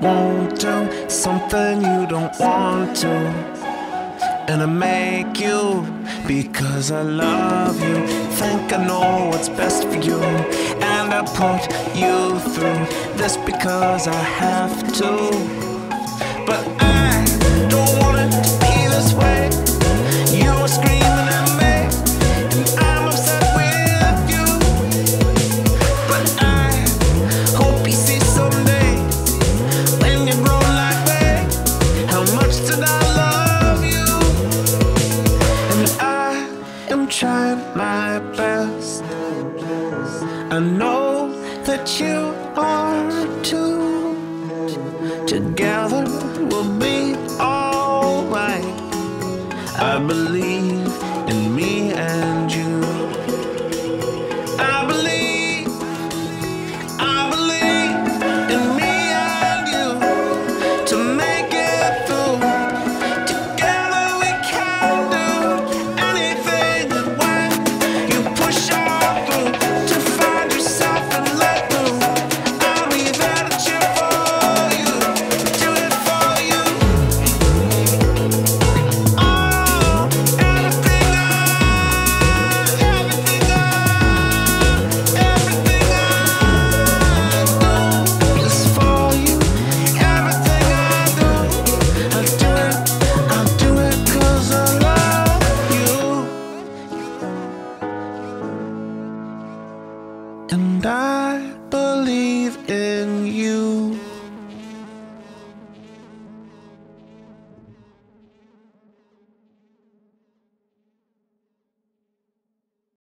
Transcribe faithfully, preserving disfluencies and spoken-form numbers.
won't do something you don't want to. And I make you because I love you. Think I know what's best for you, and I put you through this because I have to. But I don't want it to be this way. You are screaming at me, and I'm upset with you. But I hope you see someday, when you grow like me, how much did I love you? And I am trying my best. I know that you are too. Together we'll be alright. I believe in me and you. I believe, I believe in me and you. To make it through, together we can do anything. And when you push on through to find yourself and let go, I'll be there to cheer for you, do it for you. Oh, everything I, everything I, everything I do is for you. Everything I do, I do it, I do it 'cause I love you. And I believe